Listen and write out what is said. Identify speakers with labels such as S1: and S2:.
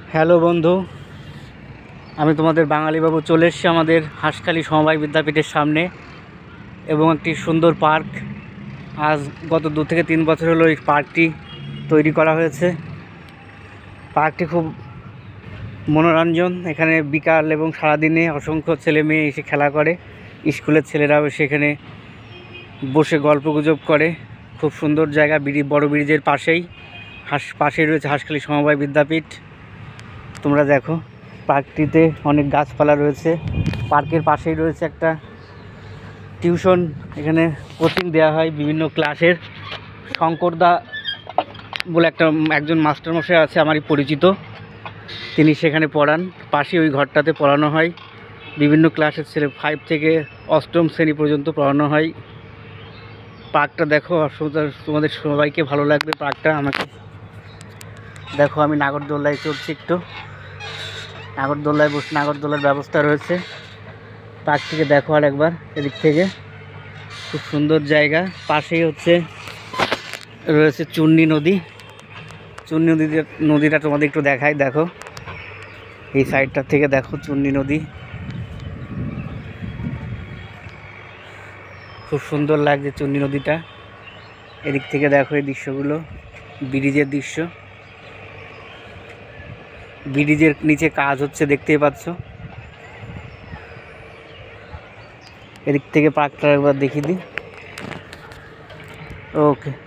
S1: Hello বন্ধু, আমি তোমাদের বাঙালি বাবু চলে এসেছি আমাদের হাঁসখালি সমবায় বিদ্যাপীঠের সামনে এবং একটি সুন্দর পার্ক। আজ গত 2 থেকে 3 বছর হলো এই পার্কটি তৈরি করা হয়েছে। পার্কটি খুব মনোরঞ্জন। এখানে বিকাল এবং সারাদিনে অসংখ্য ছেলে মেয়ে এসে খেলা করে। স্কুলের ছেলেরাও এসে এখানে বসে গল্পগুজব করে। খুব সুন্দর জায়গা, বড় ব্রিজের পাশেই রয়েছে হাঁসখালি সমবায় বিদ্যাপীঠ। তোমরা দেখো, পার্কটিতে অনেক গাছপালা রয়েছে। পার্কের পাশেই রয়েছে একটা টিউশন, এখানে কোচিং দেওয়া হয় বিভিন্ন ক্লাসের। শঙ্করদা বলে একজন মাস্টারমশাই আছে আমারই পরিচিত, তিনি সেখানে পড়ান। পাশে ওই ঘরটাতে পড়ানো হয় বিভিন্ন ক্লাসের ছেলে, 5 থেকে 8ম শ্রেণী পর্যন্ত পড়ানো হয়। পার্কটা দেখো, তোমাদের সবাইকে ভালো লাগবে পার্কটা। আমাকে দেখো, আমি নাগরদোলায় চলছি একটু। নাগরদোলার ব্যবস্থা রয়েছে। পার্কটিকে দেখো আর একবার এদিক থেকে, খুব সুন্দর জায়গা। পাশেই রয়েছে চূর্ণী নদীটা তোমাদের একটু দেখাই। দেখো, এই সাইডটা থেকে দেখো চূর্ণী নদী, খুব সুন্দর লাগছে চূর্ণী নদীটা। এদিক থেকে দেখো এই দৃশ্যগুলো, ব্রিজের দৃশ্য। ব্রিজের নিচে কাজ হচ্ছে, দেখতেই পাচ্ছ। এদিক থেকে পার্কটা একবার দেখিয়ে দিই। ওকে।